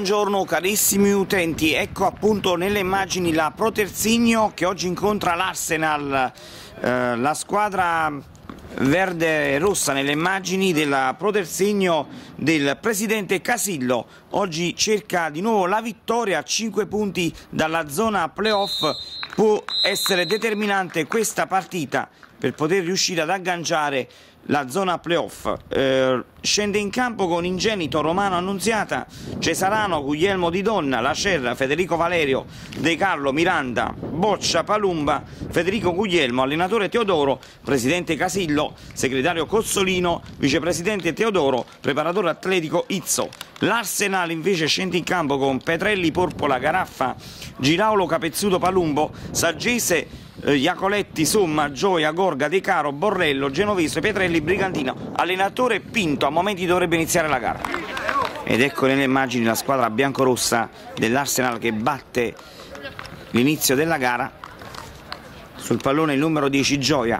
Buongiorno carissimi utenti, ecco appunto nelle immagini la Proterzigno che oggi incontra l'Arsenal, la squadra verde e rossa nelle immagini della Proterzigno del presidente Casillo. Oggi cerca di nuovo la vittoria a 5 punti dalla zona playoff, può essere determinante questa partita per poter riuscire ad agganciare la zona playoff. Scende in campo con Ingenito, Romano Annunziata, Cesarano, Guglielmo Di Donna, Lacerra, Federico Valerio, De Carlo, Miranda, Boccia, Palumba, Federico Guglielmo, allenatore Teodoro, presidente Casillo, segretario Cozzolino, vicepresidente Teodoro, preparatore atletico Izzo. L'Arsenal invece scende in campo con Petrelli, Porpola, Garaffa, Giraulo, Capezzuto, Palumbo, Saggese, Iacoletti, Somma, Gioia, Gorga, De Caro, Borrello, Genovese, Petrelli, Brigantino, allenatore Pinto. A momenti dovrebbe iniziare la gara. Ed ecco nelle immagini la squadra biancorossa dell'Arsenal che batte l'inizio della gara. Sul pallone il numero 10 Gioia.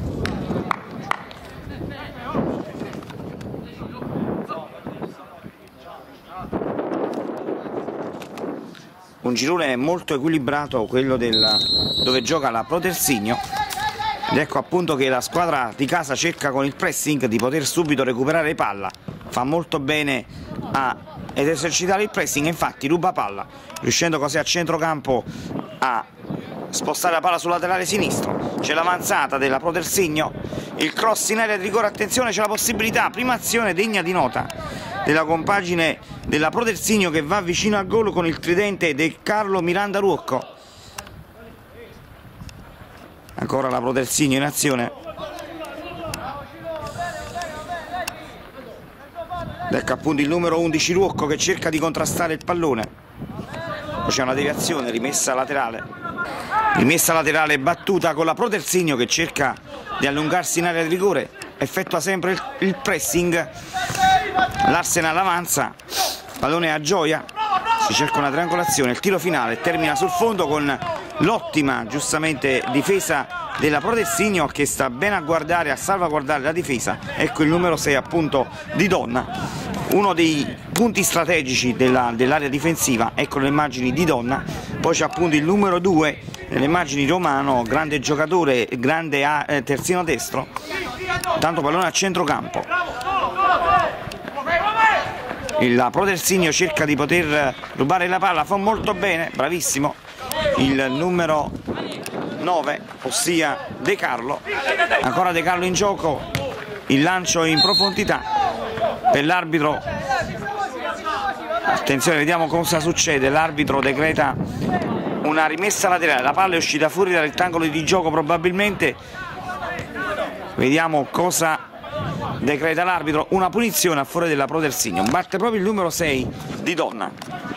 Un girone molto equilibrato, quello dove gioca la Proterzigno, ed ecco appunto che la squadra di casa cerca con il pressing di poter subito recuperare palla, fa molto bene ed esercitare il pressing, infatti ruba palla, riuscendo così a centrocampo a spostare la palla sul laterale sinistro. C'è l'avanzata della Proterzigno, il cross in area di rigore, attenzione, c'è la possibilità, prima azione degna di nota della compagine della Proterzigno che va vicino al gol con il tridente De Carlo, Miranda, Ruocco. Ancora la Proterzigno in azione. Ecco appunto il numero 11 Ruocco che cerca di contrastare il pallone. Poi c'è una deviazione, rimessa laterale battuta con la Proterzigno che cerca di allungarsi in area di rigore, effettua sempre il pressing. L'Arsenal avanza, pallone a Gioia, si cerca una triangolazione, il tiro finale termina sul fondo con l'ottima giustamente difesa della Proterzigno che sta bene a guardare, a salvaguardare la difesa. Ecco il numero 6 appunto Di Donna, uno dei punti strategici dell'area difensiva. Ecco le immagini Di Donna, poi c'è appunto il numero 2 nelle immagini Romano, grande giocatore, grande terzino destro, tanto pallone a centrocampo. La Proterzigno cerca di poter rubare la palla, fa molto bene, bravissimo il numero 9, ossia De Carlo. Ancora De Carlo in gioco, il lancio in profondità per l'arbitro. Attenzione, vediamo cosa succede, l'arbitro decreta una rimessa laterale, la palla è uscita fuori dal rettangolo di gioco probabilmente, vediamo cosa decreta l'arbitro, una punizione a favore della Proterzigno. Batte proprio il numero 6 Di Donna,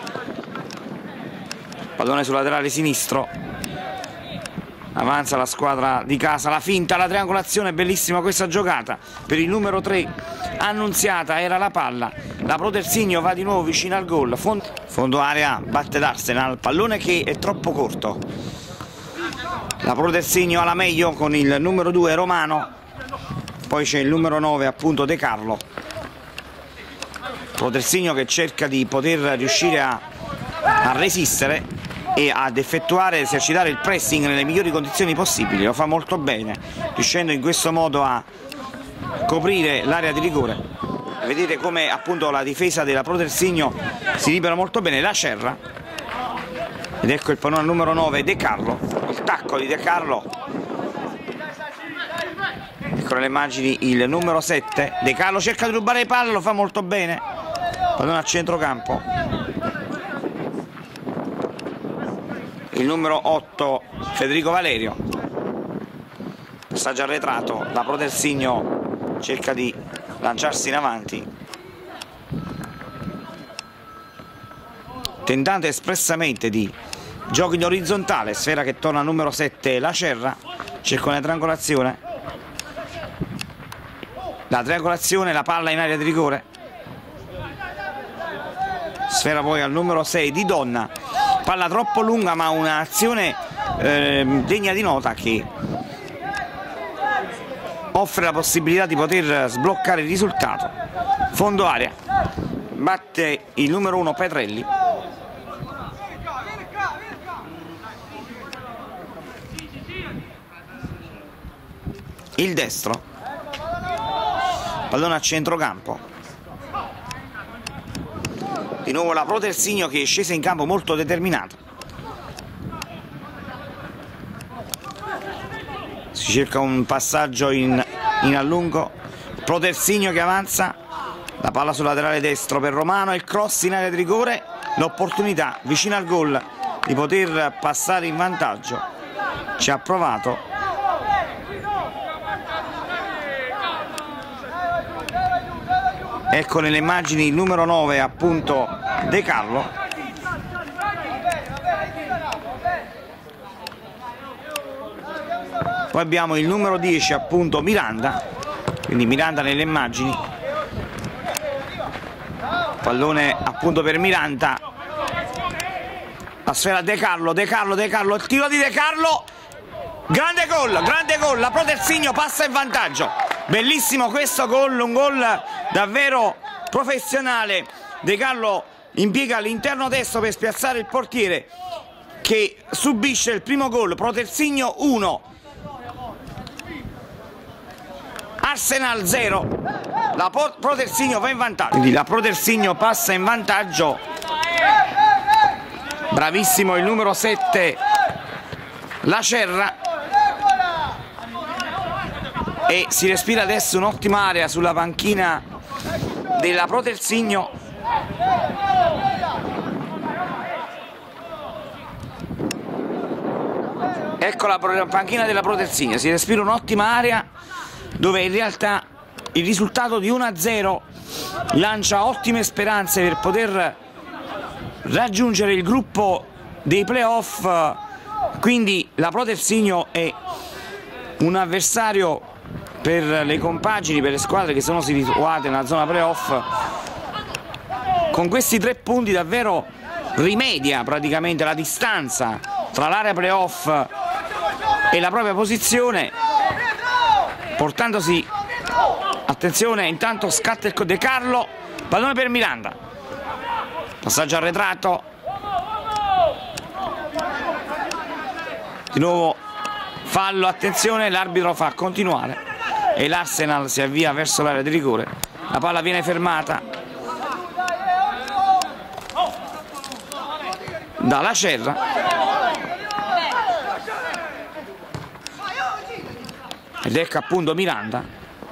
pallone sul laterale sinistro, avanza la squadra di casa, la finta, la triangolazione, bellissima questa giocata per il numero 3 Annunziata, era la palla, la Proterzigno va di nuovo vicino al gol, fondo area, batte l'Arsenal, pallone che è troppo corto, la Proterzigno alla meglio con il numero 2 Romano. Poi c'è il numero 9 appunto De Carlo. Proterzigno che cerca di poter riuscire a resistere e ad esercitare il pressing nelle migliori condizioni possibili. Lo fa molto bene, riuscendo in questo modo a coprire l'area di rigore. Vedete come appunto la difesa della Proterzigno si libera molto bene. Lacerra, ed ecco il pallone al numero 9 De Carlo, il tacco di De Carlo. Ecco le immagini il numero 7 De Carlo, cerca di rubare palla, lo fa molto bene, pallone a centrocampo. Il numero 8 Federico Valerio, passaggio arretrato, la Proterzigno cerca di lanciarsi in avanti, tentando espressamente di gioco in orizzontale, sfera che torna al numero 7 Lacerra, cerca una triangolazione. La triangolazione, la palla in area di rigore, sfera poi al numero 6 Di Donna, palla troppo lunga ma un'azione degna di nota che offre la possibilità di poter sbloccare il risultato. Fondo area, batte il numero 1 Petrelli. Il destro, pallone a centrocampo, di nuovo la Pro Terzigno che è scesa in campo molto determinata. Si cerca un passaggio in allungo, Pro Terzigno che avanza, la palla sul laterale destro per Romano, il cross in area di rigore, l'opportunità vicino al gol di poter passare in vantaggio, ci ha provato. Ecco nelle immagini il numero 9 appunto De Carlo. Poi abbiamo il numero 10 appunto Miranda, quindi Miranda nelle immagini, pallone appunto per Miranda, la sfera De Carlo, il tiro di De Carlo, grande gol, la Pro Terzigno passa in vantaggio, bellissimo questo gol, un gol davvero professionale. De Carlo impiega l'interno destro per spiazzare il portiere che subisce il primo gol. Pro Terzigno 1, Arsenal 0, la Pro Terzigno va in vantaggio, quindi la Pro Terzigno passa in vantaggio. Bravissimo il numero 7 Lacerra, e si respira adesso un'ottima area sulla panchina della Pro Terzigno. Ecco la panchina della Pro Terzigno, si respira un'ottima area dove in realtà il risultato di 1-0 lancia ottime speranze per poter raggiungere il gruppo dei playoff, quindi la Pro Terzigno è un avversario per le compagini, per le squadre che sono situate nella zona playoff. Con questi 3 punti davvero rimedia praticamente la distanza tra l'area playoff e la propria posizione, portandosi, attenzione, intanto scatta il De Carlo, pallone per Miranda, passaggio arretrato, di nuovo fallo, attenzione, l'arbitro fa continuare e l'Arsenal si avvia verso l'area di rigore, la palla viene fermata da Lacerra, ed ecco appunto Miranda.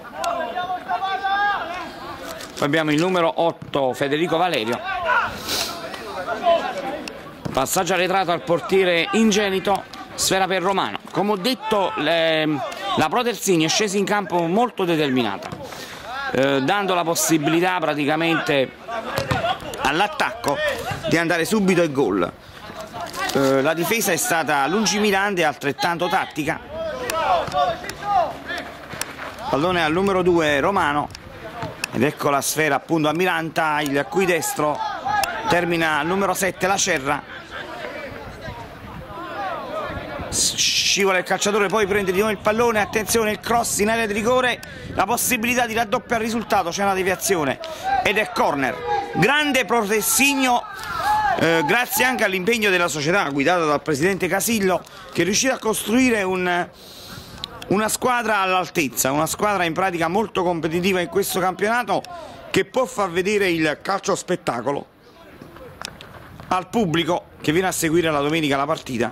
Poi abbiamo il numero 8 Federico Valerio, passaggio arretrato al portiere Ingenito, sfera per Romano. Come ho detto, la Pro Terzigno è scesa in campo molto determinata, dando la possibilità praticamente all'attacco di andare subito ai gol. La difesa è stata lungimirante e altrettanto tattica. Pallone al numero 2 Romano, ed ecco la sfera appunto a Miranda, il cui destro termina al numero 7 Lacerra. Scivola il calciatore, poi prende di nuovo il pallone, attenzione il cross in area di rigore, la possibilità di raddoppiare il risultato, c'è una deviazione ed è corner. Grande Pro Terzigno, grazie anche all'impegno della società guidata dal presidente Casillo, che è riuscita a costruire una squadra all'altezza, una squadra in pratica molto competitiva in questo campionato, che può far vedere il calcio spettacolo al pubblico che viene a seguire la domenica la partita.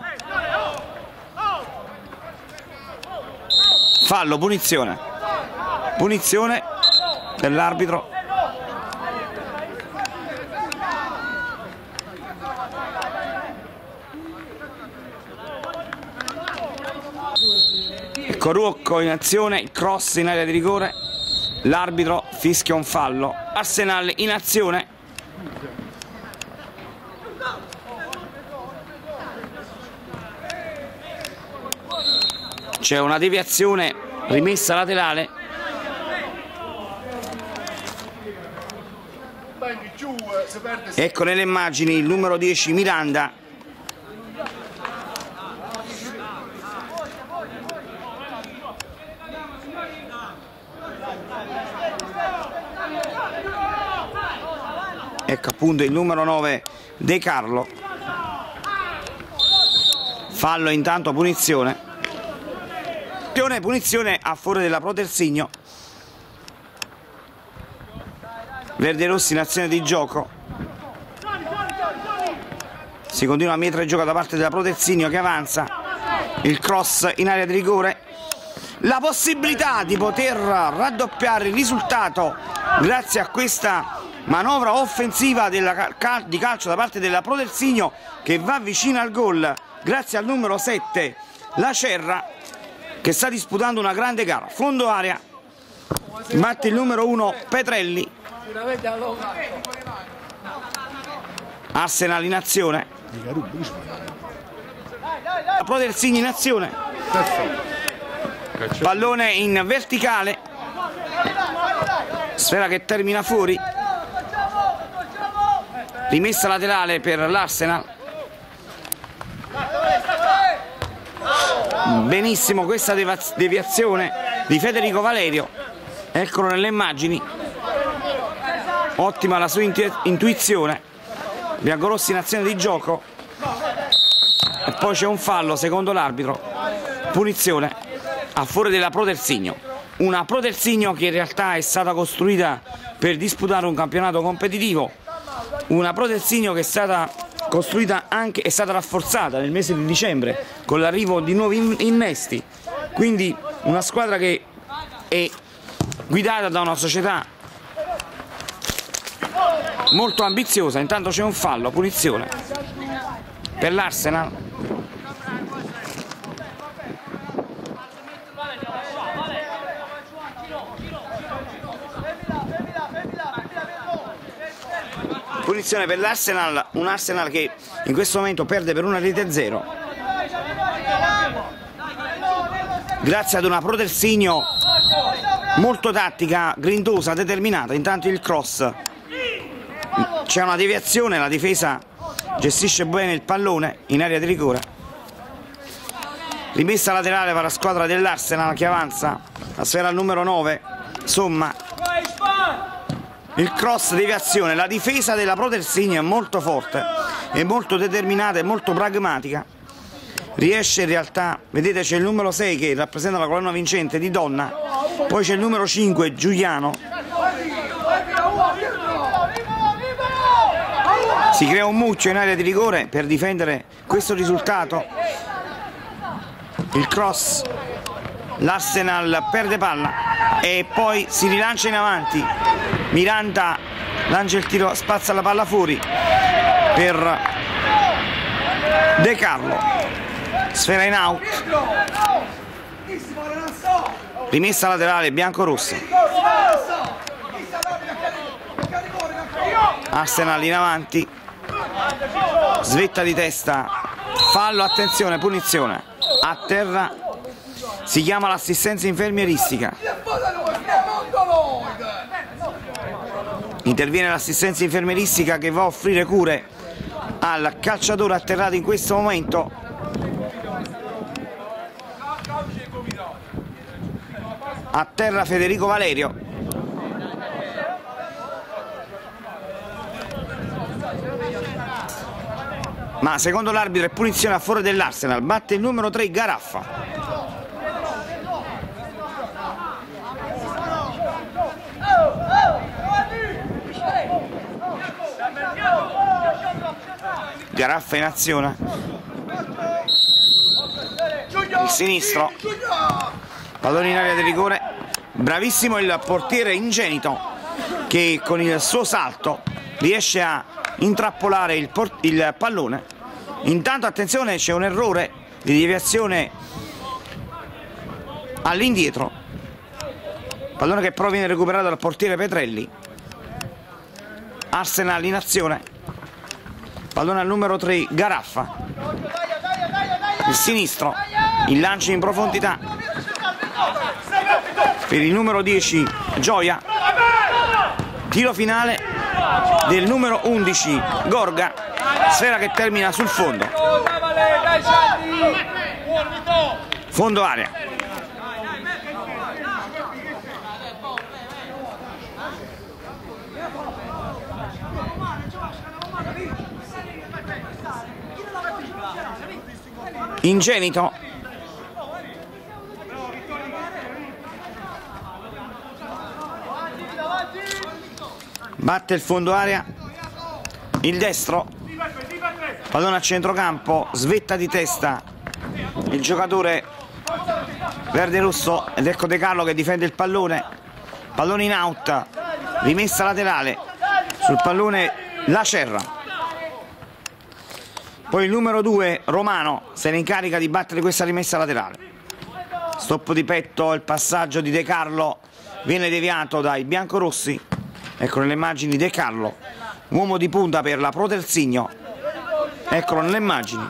Fallo, punizione dell'arbitro. Ecco Ruocco in azione, il cross in area di rigore, l'arbitro fischia un fallo. Arsenal in azione, c'è una deviazione, rimessa laterale. Ecco nelle immagini il numero 10 Miranda, ecco appunto il numero 9 De Carlo. Fallo intanto, punizione a favore della Pro Terzigno. Verderossi in azione di gioco, si continua a mettere in gioco da parte della Pro Terzigno che avanza, il cross in area di rigore, la possibilità di poter raddoppiare il risultato grazie a questa manovra offensiva di calcio da parte della Pro Terzigno, che va vicino al gol grazie al numero 7 Lacerra, che sta disputando una grande gara. Fondo area, batte il numero 1 Petrelli. Arsenal in azione, la Pro Terzigno in azione, pallone in verticale, sfera che termina fuori, rimessa laterale per l'Arsenal. Benissimo questa deviazione di Federico Valerio, eccolo nelle immagini, ottima la sua intuizione. Biancorossi in azione di gioco e poi c'è un fallo secondo l'arbitro, punizione a favore della Pro Terzigno. Una Pro Terzigno che in realtà è stata costruita per disputare un campionato competitivo, una Pro Terzigno che è stata costruita anche, è stata rafforzata nel mese di dicembre con l'arrivo di nuovi innesti, quindi una squadra che è guidata da una società molto ambiziosa. Intanto c'è un fallo, punizione per l'Arsenal. Punizione per l'Arsenal, un Arsenal che in questo momento perde per 1-0 grazie ad una Pro Terzigno molto tattica, grintosa, determinata. Intanto il cross, c'è una deviazione, la difesa gestisce bene il pallone in area di rigore, rimessa laterale per la squadra dell'Arsenal che avanza, la sfera al numero 9 Somma, il cross, deviazione. La difesa della Pro Terzigno è molto forte, è molto determinata, è molto pragmatica, riesce in realtà, vedete c'è il numero 6 che rappresenta la colonna vincente di Donna, poi c'è il numero 5 Giuliano, si crea un mucchio in area di rigore per difendere questo risultato, il cross, l'Arsenal perde palla e poi si rilancia in avanti, Miranda lancia il tiro, spazza la palla fuori per De Carlo, sfera in out, rimessa laterale biancorossa, Arsenal in avanti, svetta di testa, fallo, attenzione, punizione a terra, si chiama l'assistenza infermieristica, interviene l'assistenza infermieristica che va a offrire cure al calciatore atterrato in questo momento. A terra Federico Valerio, ma secondo l'arbitro è punizione a favore dell'Arsenal, batte il numero 3 Garaffa. Garaffa in azione, il sinistro, pallone in area di rigore, bravissimo il portiere Ingenito che con il suo salto riesce a intrappolare il pallone. Intanto attenzione, c'è un errore di deviazione all'indietro, pallone che però viene recuperato dal portiere Petrelli. Arsenal in azione, pallone al numero 3 Garaffa, il sinistro, il lancio in profondità per il numero 10 Gioia, tiro finale del numero 11 Gorga, sfera che termina sul fondo, fondo area. Ingenito, batte il fondo area, il destro, pallone a centrocampo, svetta di testa il giocatore verde-rosso ed ecco De Carlo che difende il pallone, pallone in out, rimessa laterale, sul pallone La Cerra. Poi il numero 2 Romano se ne incarica di battere questa rimessa laterale. Stop di petto, il passaggio di De Carlo viene deviato dai biancorossi. Ecco nelle immagini De Carlo, uomo di punta per la Proterzigno. Eccolo nelle immagini.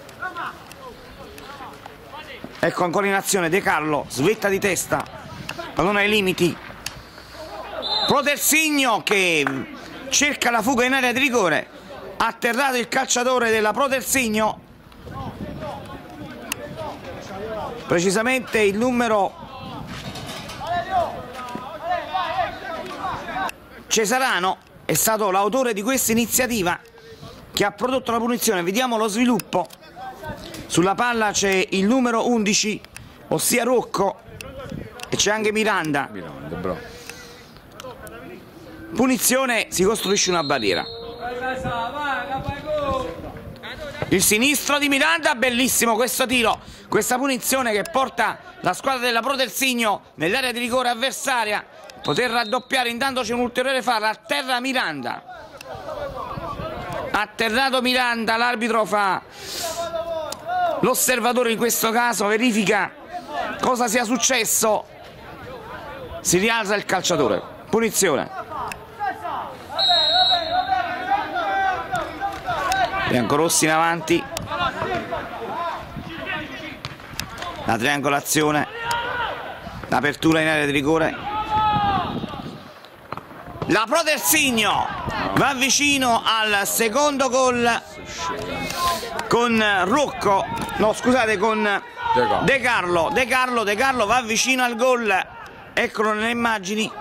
Ecco ancora in azione De Carlo, svetta di testa, pallone ai limiti. Proterzigno che cerca la fuga in area di rigore. Atterrato il calciatore della Proterzigno, precisamente il numero Cesarano è stato l'autore di questa iniziativa che ha prodotto la punizione. Vediamo lo sviluppo. Sulla palla c'è il numero 11, ossia Rocco, e c'è anche Miranda. Punizione, si costruisce una barriera. Il sinistro di Miranda, bellissimo questo tiro, questa punizione che porta la squadra della Proterzigno nell'area di rigore avversaria, poter raddoppiare. Intanto c'è un ulteriore fallo, a terra Miranda, atterrato Miranda, l'arbitro fa l'osservatore in questo caso, verifica cosa sia successo, si rialza il calciatore, punizione. Biancorossi in avanti, la triangolazione, l'apertura in area di rigore, la Proterzigno va vicino al secondo gol con Rocco, no scusate, con De Carlo. De Carlo va vicino al gol, eccolo nelle immagini.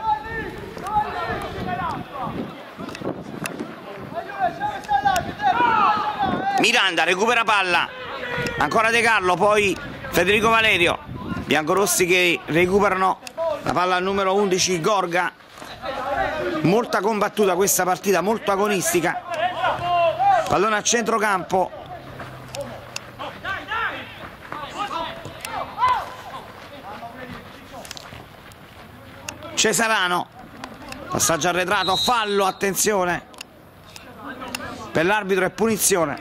Miranda recupera palla, ancora De Carlo, poi Federico Valerio, biancorossi che recuperano la palla al numero 11 Gorga. Molta combattuta questa partita, molto agonistica. Pallone a centrocampo, Cesarano, passaggio arretrato, fallo, attenzione per l'arbitro e punizione.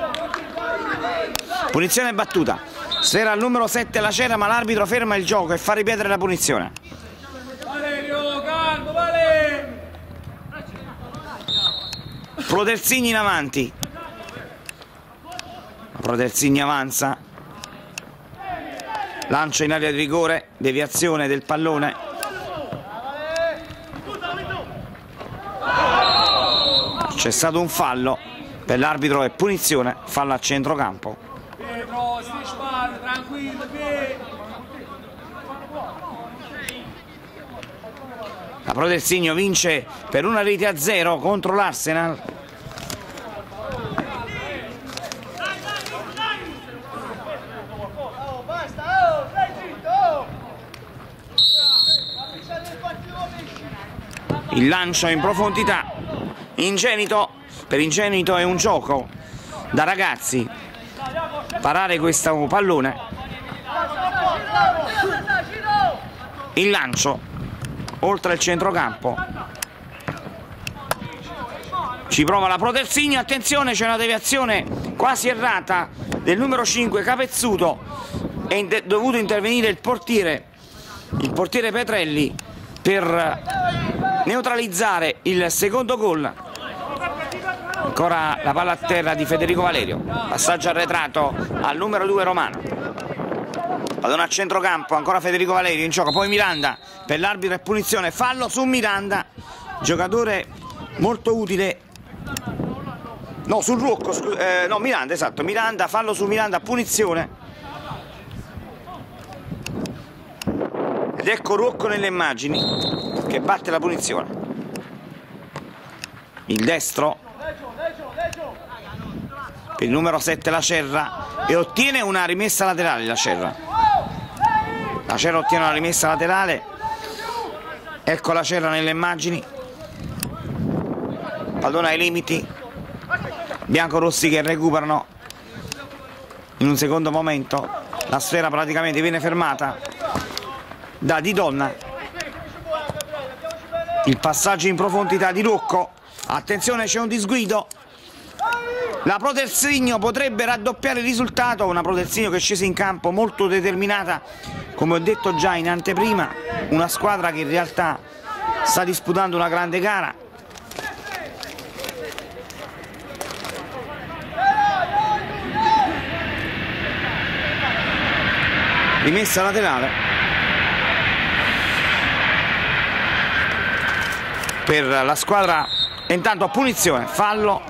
Punizione battuta, sfera al numero 7 La Cerra, ma l'arbitro ferma il gioco e fa ripetere la punizione. Proterzigno in avanti, Proterzigno avanza, lancio in area di rigore, deviazione del pallone, c'è stato un fallo per l'arbitro e punizione, fallo a centrocampo. La Proterzigno vince per 1-0 contro l'Arsenal. Il lancio in profondità, Ingenito, per Ingenito è un gioco da ragazzi parare questo pallone. Il lancio oltre il centrocampo, ci prova la Proterzigno, attenzione, c'è una deviazione quasi errata del numero 5 Capezzuto, è dovuto intervenire il portiere Petrelli per neutralizzare il secondo gol. Ancora la palla a terra di Federico Valerio, passaggio arretrato al numero 2 Romano, pallone a centrocampo, ancora Federico Valerio in gioco, poi Miranda, per l'arbitro è punizione, fallo su Miranda, giocatore molto utile, no sul Rocco, no Miranda, esatto, Miranda, fallo su Miranda, punizione. Ed ecco Rocco nelle immagini che batte la punizione. Il destro, il numero 7 La Cerra, e ottiene una rimessa laterale la Cerra. La Cerra ottiene una rimessa laterale, ecco la Cerra nelle immagini, pallone ai limiti, biancorossi che recuperano in un secondo momento, la sfera praticamente viene fermata da Di Donna, il passaggio in profondità di Rocco, attenzione c'è un disguido, la Proterzigno potrebbe raddoppiare il risultato, una Proterzigno che è scesa in campo molto determinata, come ho detto già in anteprima, una squadra che in realtà sta disputando una grande gara. Rimessa laterale per la squadra, intanto punizione, fallo.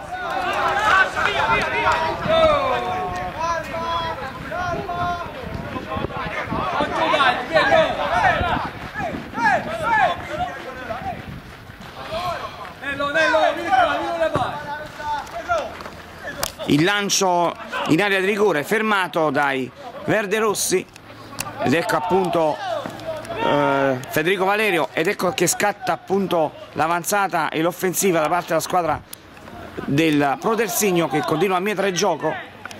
Il lancio in area di rigore fermato dai verderossi ed ecco appunto Federico Valerio, ed ecco che scatta appunto l'avanzata e l'offensiva da parte della squadra del Proterzigno, che continua a mietere il gioco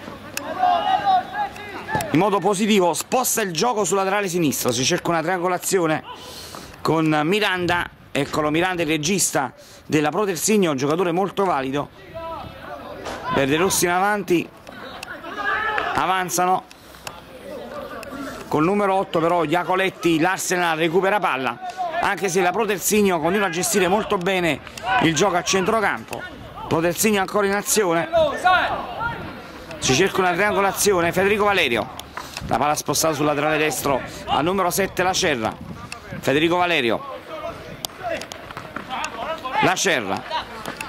in modo positivo, sposta il gioco sul laterale sinistro, si cerca una triangolazione con Miranda, eccolo Miranda, il regista della Proterzigno, un giocatore molto valido. Verderossi in avanti, avanzano col numero 8 però Iacoletti, l'Arsenal recupera palla, anche se la Proterzigno continua a gestire molto bene il gioco a centrocampo. Proterzigno ancora in azione, si cerca una triangolazione, Federico Valerio, la palla spostata sul laterale destro al numero 7 la Cerra, Federico Valerio, la Cerra,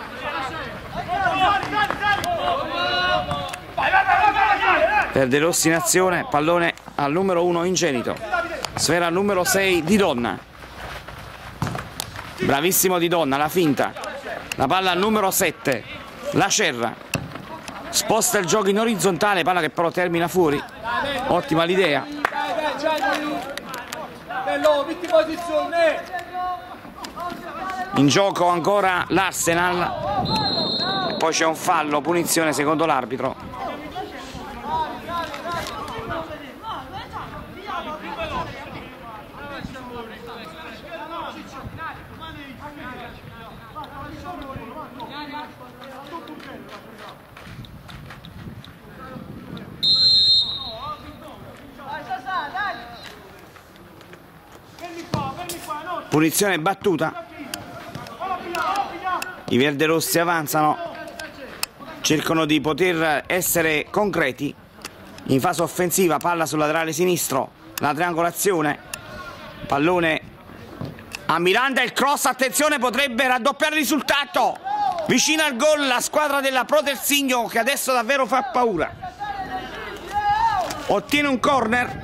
Verderossi in azione, pallone al numero 1 Ingenito, sfera al numero 6 Di Donna, bravissimo Di Donna, la finta, la palla al numero 7 la Cerra, sposta il gioco in orizzontale, palla che però termina fuori, ottima l'idea. In gioco ancora l'Arsenal, poi c'è un fallo, punizione secondo l'arbitro. Punizione battuta, i verderossi avanzano, cercano di poter essere concreti in fase offensiva, palla sul laterale sinistro, la triangolazione, pallone a Miranda, il cross, attenzione, potrebbe raddoppiare il risultato, vicino al gol la squadra della Proterzigno che adesso davvero fa paura, ottiene un corner.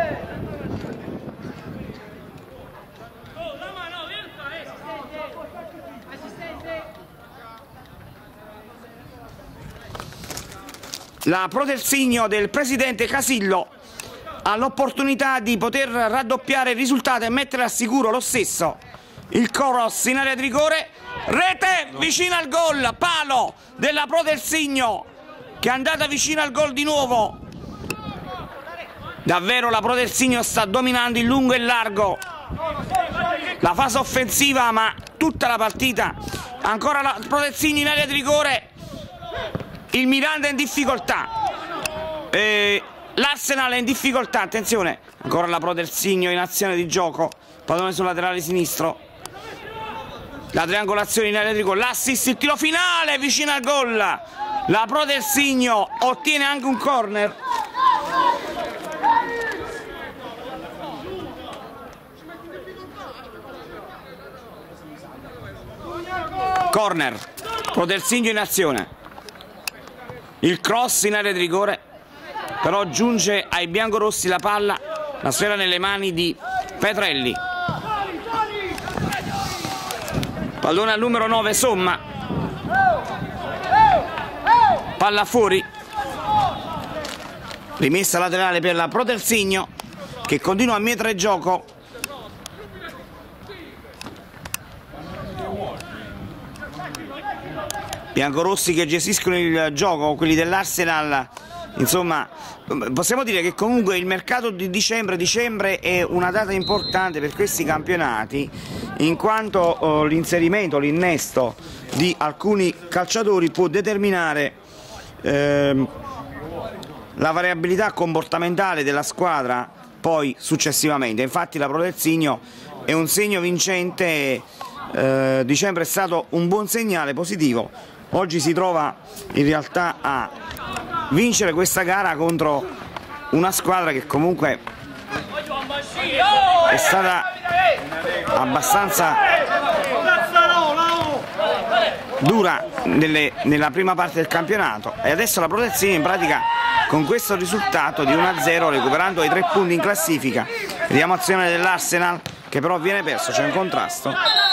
La Proterzigno del presidente Casillo ha l'opportunità di poter raddoppiare il risultato e mettere al sicuro lo stesso. Il cross in area di rigore, rete vicino al gol, palo della Proterzigno che è andata vicino al gol di nuovo. Davvero la Proterzigno sta dominando in lungo e largo la fase offensiva, ma tutta la partita. Ancora la Proterzigno in area di rigore, il Miranda è in difficoltà, l'Arsenal è in difficoltà, attenzione, ancora la Proterzigno in azione di gioco, pallone sul laterale sinistro, la triangolazione in area di rigore, l'assist, il tiro finale vicino al gol, la Proterzigno ottiene anche un corner. Corner, Proterzigno in azione. Il cross in area di rigore, però giunge ai biancorossi la palla, la sfera nelle mani di Petrelli. Pallone al numero 9 Somma. Palla fuori. Rimessa laterale per la Proterzigno, che continua a mietere gioco. Biancorossi che gestiscono il gioco, quelli dell'Arsenal. Insomma, possiamo dire che comunque il mercato di dicembre è una data importante per questi campionati, in quanto l'inserimento, l'innesto di alcuni calciatori può determinare la variabilità comportamentale della squadra poi successivamente. Infatti la Proterzigno è un segno vincente, dicembre è stato un buon segnale positivo, oggi si trova in realtà a vincere questa gara contro una squadra che comunque è stata abbastanza dura nella prima parte del campionato, e adesso la Proterzigno in pratica con questo risultato di 1-0, recuperando i 3 punti in classifica. Vediamo azione dell'Arsenal che però viene perso, c'è un contrasto.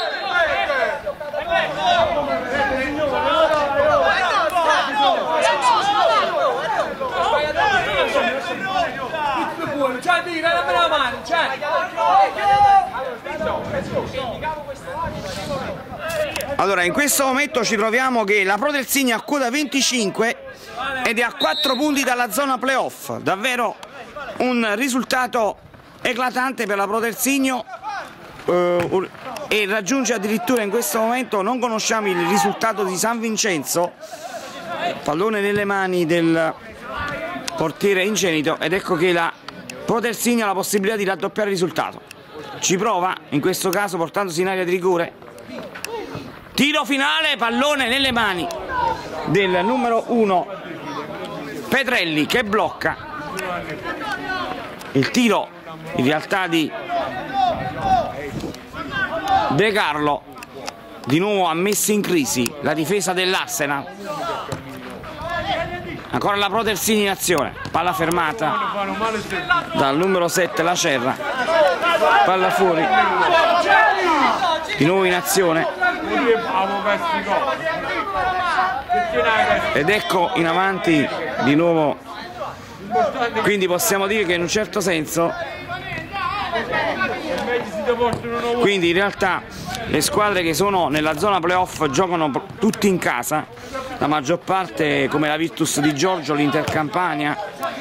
Allora, in questo momento ci troviamo che la Proterzigno a quota 25 ed è a 4 punti dalla zona playoff. Davvero un risultato eclatante per la Proterzigno, e raggiunge addirittura in questo momento, non conosciamo il risultato di San Vincenzo, pallone nelle mani del portiere Ingenito, ed ecco che la Proterzigno ha la possibilità di raddoppiare il risultato. Ci prova, in questo caso portandosi in area di rigore. Tiro finale, pallone nelle mani del numero 1 Petrelli, che blocca il tiro in realtà di De Carlo. Di nuovo ha messo in crisi la difesa dell'Arsenal. Ancora la Proterzigno in azione, palla fermata dal numero 7 La Cerra, palla fuori, di nuovo in azione, ed ecco in avanti di nuovo. Quindi possiamo dire che in un certo senso, quindi in realtà le squadre che sono nella zona playoff giocano tutti in casa, la maggior parte, come la Virtus di Giorgio, l'Inter Campania,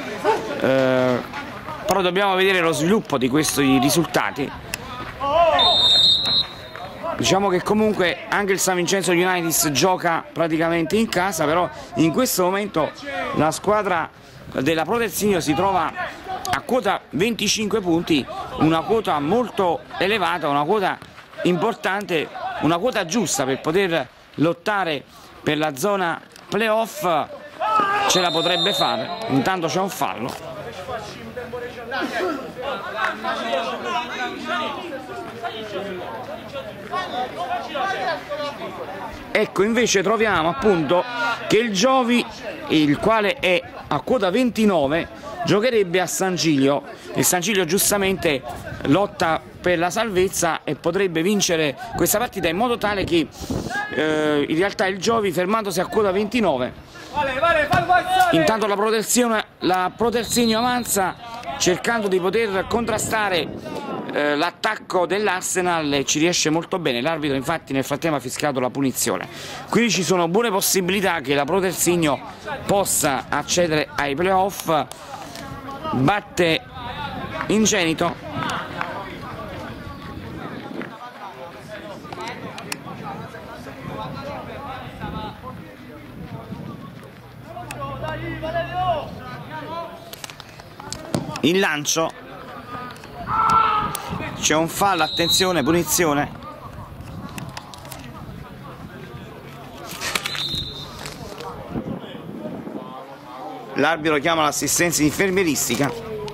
però dobbiamo vedere lo sviluppo di questi risultati. Diciamo che comunque anche il San Vincenzo United gioca praticamente in casa, però in questo momento la squadra della Proterzigno si trova a quota 25 punti, una quota molto elevata, una quota importante, una quota giusta per poter lottare per la zona playoff. Ce la potrebbe fare. Intanto c'è un fallo. Ecco, invece troviamo appunto che il Giovi, il quale è a quota 29, giocherebbe a San Gilio. Il San Gilio giustamente lotta per la salvezza e potrebbe vincere questa partita, in modo tale che in realtà il Giovi, fermandosi a quota 29, intanto la Proterzigno avanza cercando di poter contrastare l'attacco dell'Arsenal, e ci riesce molto bene. L'arbitro infatti nel frattempo ha fischiato la punizione, quindi ci sono buone possibilità che la Proterzigno possa accedere ai playoff. Batte Ingenito, il lancio, c'è un fallo, attenzione, punizione. L'arbitro chiama l'assistenza infermieristica.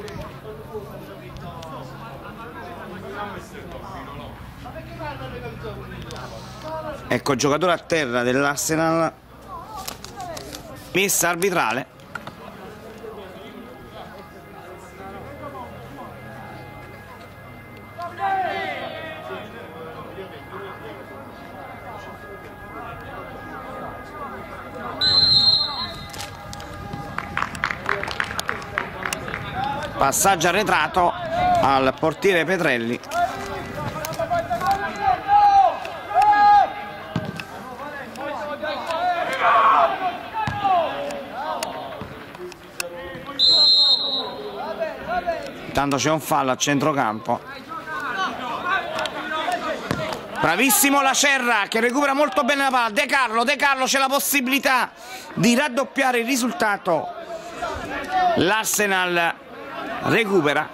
Ecco, giocatore a terra dell'Arsenal, messa arbitrale. passaggio arretrato al portiere Petrelli. Intanto c'è un fallo a centrocampo. Bravissimo Lacerra che recupera molto bene la palla. De Carlo c'è la possibilità di raddoppiare il risultato. L'Arsenal recupera.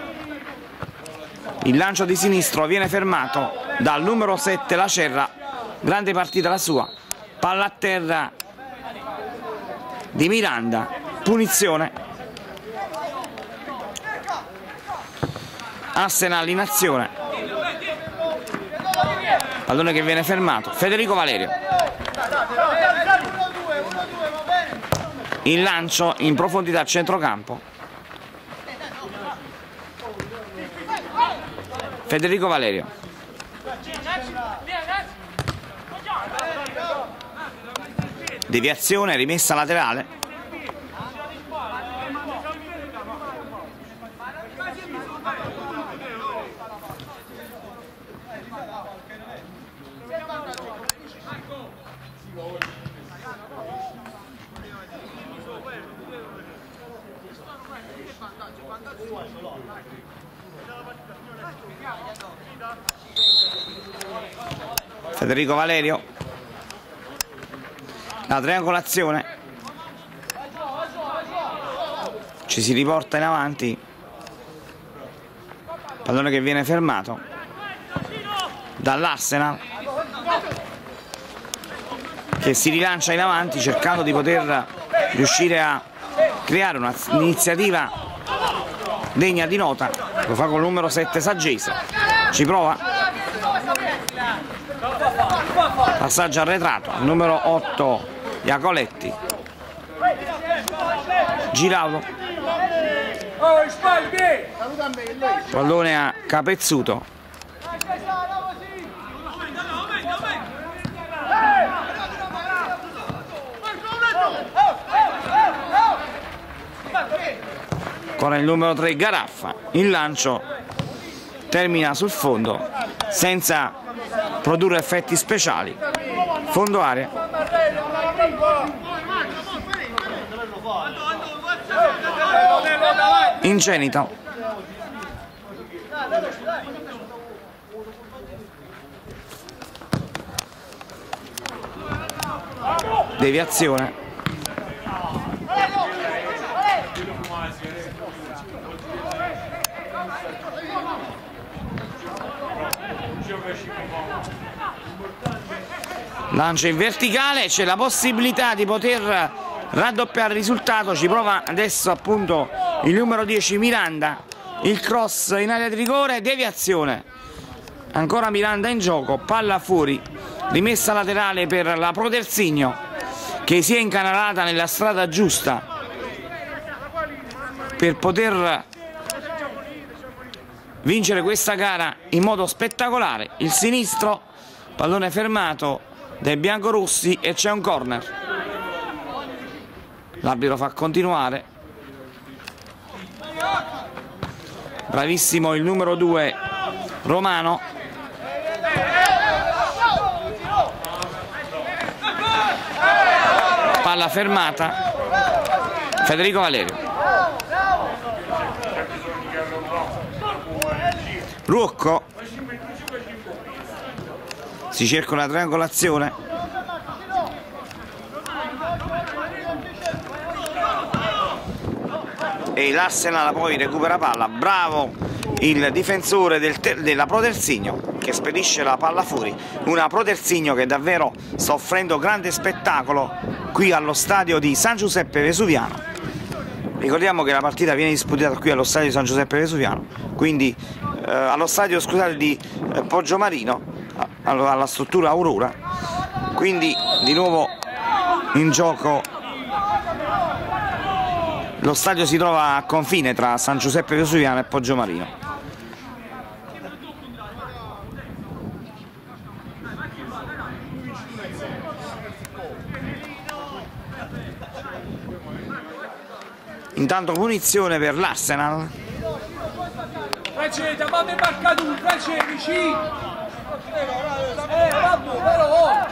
Il lancio di sinistro viene fermato dal numero 7 Lacerra. Grande partita la sua. Palla a terra di Miranda. Punizione. Arsenal in azione. Pallone che viene fermato. Federico Valerio. Il lancio in profondità a centrocampo. Federico Valerio. Deviazione, rimessa laterale. Federico Valerio, la triangolazione, ci si riporta in avanti, pallone che viene fermato dall'Arsenal che si rilancia in avanti cercando di poter riuscire a creare un'iniziativa degna di nota. Lo fa con il numero 7 Saggese, ci prova. Passaggio arretrato, numero 8 Iacoletti. Giraulo. Pallone a Capezzuto. Ancora il numero 3 Garaffa. Il lancio termina sul fondo senza produrre effetti speciali. Fondo area. Ingenito. Deviazione. Lancio in verticale, c'è la possibilità di poter raddoppiare il risultato, ci prova adesso appunto il numero 10 Miranda, il cross in area di rigore, deviazione, ancora Miranda in gioco, palla fuori, rimessa laterale per la Proterzigno che si è incanalata nella strada giusta per poter vincere questa gara in modo spettacolare. Il sinistro, pallone fermato dai biancorossi e c'è un corner. L'arbitro fa continuare. Bravissimo il numero 2 Romano. Palla fermata. Federico Valerio. Ruocco. Si cerca una triangolazione. E l'Arsenal poi recupera palla. Bravo il difensore della Proterzigno che spedisce la palla fuori. Una Proterzigno che davvero sta offrendo grande spettacolo qui allo stadio di San Giuseppe Vesuviano. Ricordiamo che la partita viene disputata qui allo stadio di San Giuseppe Vesuviano, quindi allo stadio, scusate, di Poggiomarino, alla struttura Aurora, quindi di nuovo in gioco. Lo stadio si trova a confine tra San Giuseppe Vesuviano e Poggiomarino. Intanto punizione per l'Arsenal. Francesca, ma mi marca tu, Francesca, vicino! Vabbè, però!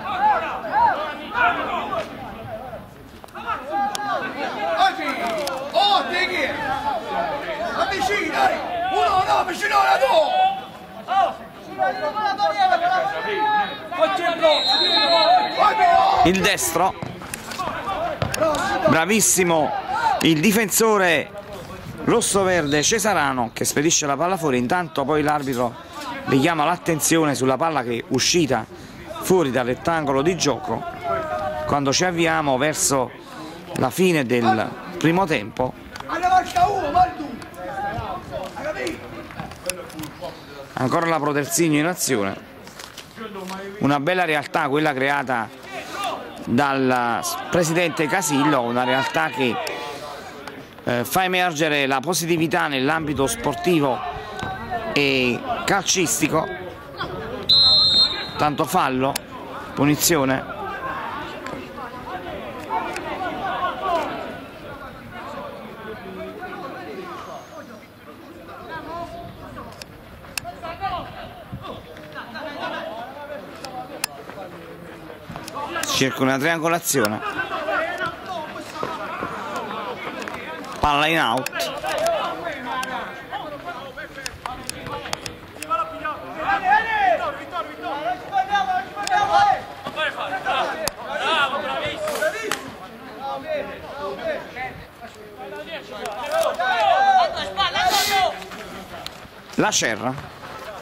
Oh, te che? Avvicina, dai! Uno, no, vicino alla tua! Il destro, bravissimo il difensore rosso-verde Cesarano che spedisce la palla fuori. Intanto poi l'arbitro richiama l'attenzione sulla palla che è uscita fuori dal rettangolo di gioco quando ci avviamo verso la fine del primo tempo. Ancora la Proterzigno in azione, una bella realtà quella creata dal presidente Casillo, una realtà che fa emergere la positività nell'ambito sportivo e calcistico. Tanto fallo, punizione. Cerca una triangolazione, palla in out. La Serra.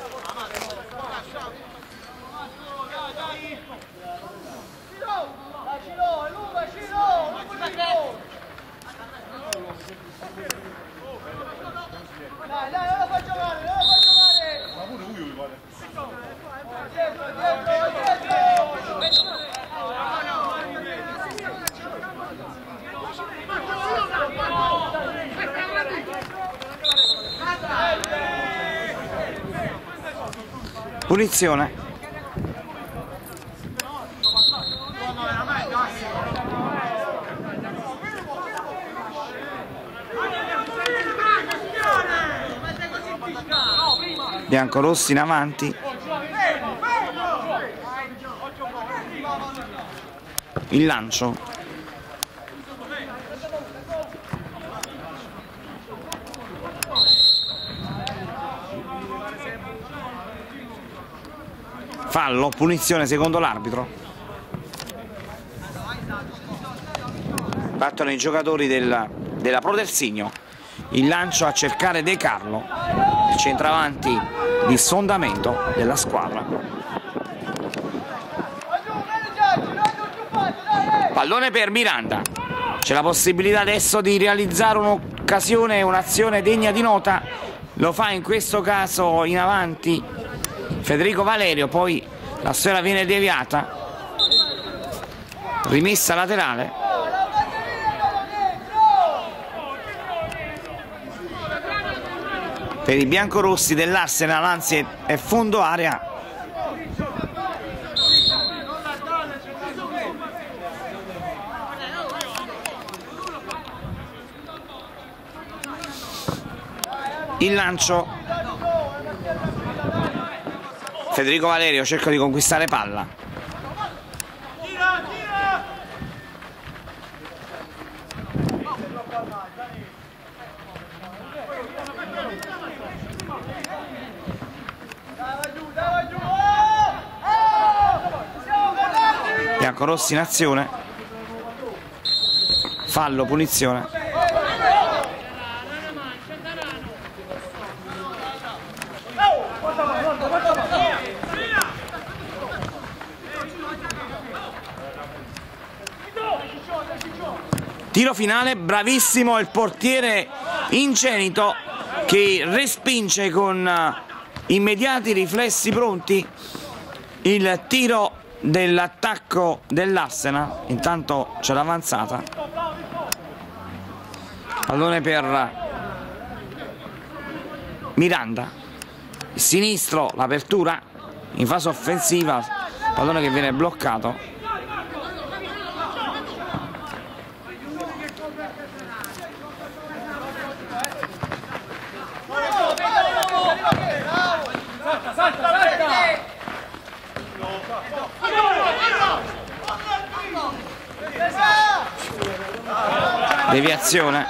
Punizione. Biancorossi in avanti. Il lancio. Fallo, punizione secondo l'arbitro. Battono i giocatori della Proterzigno. Il lancio a cercare De Carlo, il centravanti di sfondamento della squadra. Pallone per Miranda. C'è la possibilità adesso di realizzare un'occasione, un'azione degna di nota. Lo fa in questo caso in avanti Federico Valerio, poi la sfera viene deviata, rimessa laterale. Per i biancorossi dell'Arsenal, anzi è fondo area. Il lancio. Federico Valerio cerca di conquistare palla. Biancorossi in azione. Fallo, punizione. Tiro finale, bravissimo il portiere Ingenito che respinge con immediati riflessi pronti il tiro dell'attacco dell'Arsenal. Intanto c'è l'avanzata. Pallone per Miranda. Il sinistro, l'apertura in fase offensiva, pallone che viene bloccato. deviazione.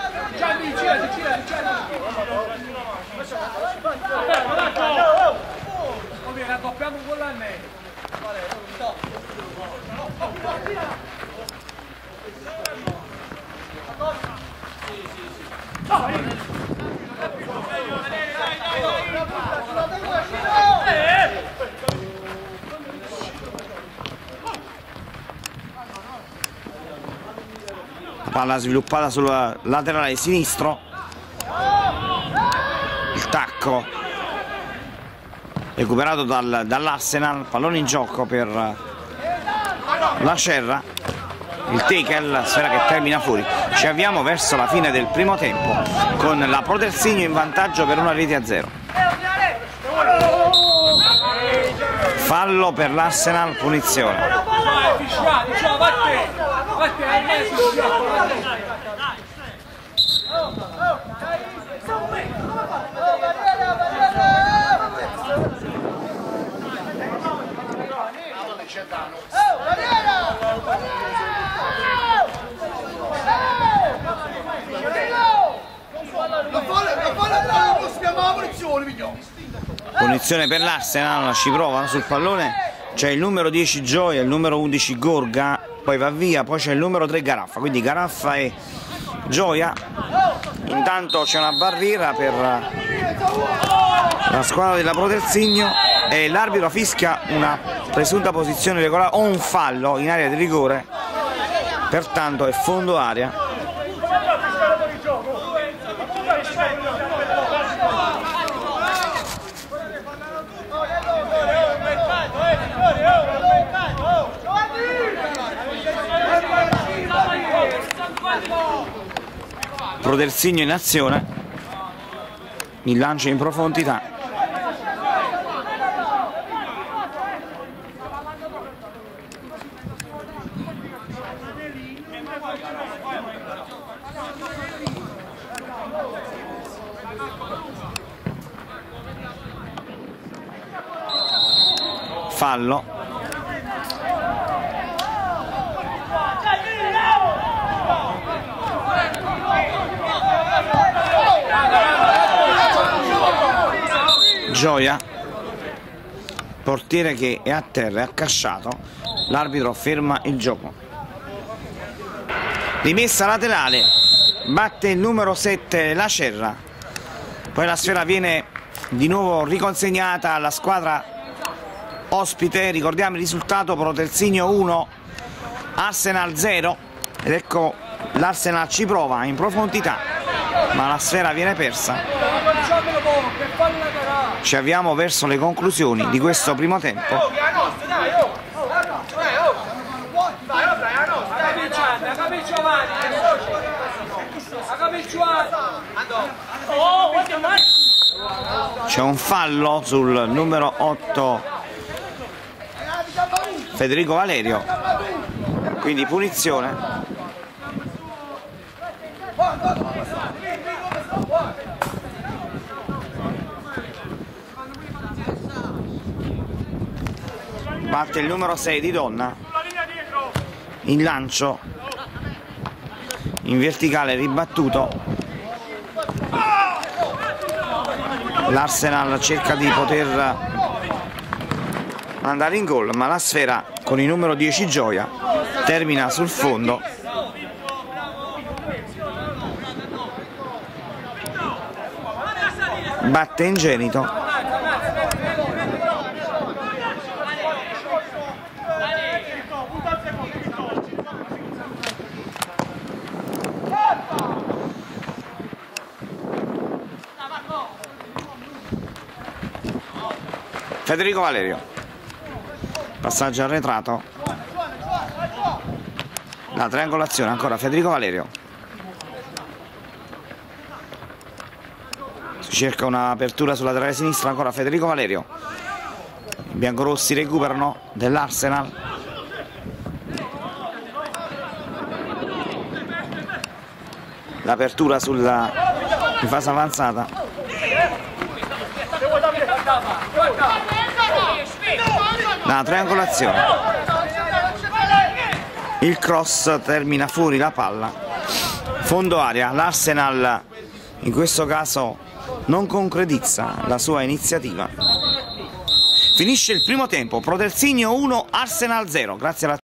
Palla sviluppata sul laterale sinistro, il tacco recuperato dall'Arsenal, pallone in gioco per la Cerra, il tackle, sfera che termina fuori. Ci avviamo verso la fine del primo tempo con la Proterzigno in vantaggio per 1-0. Fallo per l'Arsenal, punizione. Punizione per l'Arsenal, ci provano sul pallone, c'è il numero 10 Gioia, il numero 11 Gorga, poi va via, poi c'è il numero 3 Garaffa, quindi Garaffa e Gioia. Intanto c'è una barriera per la squadra della Proterzigno e l'arbitro fischia una presunta posizione regolare o un fallo in area di rigore, pertanto è fondo area. Proterzigno in azione, il lancio in profondità. Fallo. Gioia, portiere che è a terra, è accasciato, l'arbitro ferma il gioco. Rimessa laterale, batte il numero 7 la Cerra, poi la sfera viene di nuovo riconsegnata alla squadra ospite. Ricordiamo il risultato: Proterzigno 1, Arsenal 0, ed ecco l'Arsenal ci prova in profondità ma la sfera viene persa. Ci avviamo verso le conclusioni di questo primo tempo. C'è un fallo sul numero 8 Federico Valerio, quindi punizione. Batte il numero 6 di Donna, in lancio in verticale ribattuto. L'Arsenal cerca di poter andare in gol, ma la sfera con il numero 10 Gioia termina sul fondo. Batte Ingenito. Federico Valerio, passaggio arretrato, la triangolazione ancora Federico Valerio, si cerca un'apertura sulla laterale sinistra, ancora Federico Valerio, i biancorossi recuperano dell'Arsenal, l'apertura in fase avanzata. La triangolazione, il cross termina fuori la palla, fondo area, l'Arsenal in questo caso non concretizza la sua iniziativa. Finisce il primo tempo, Proterzigno 1, Arsenal 0, grazie alla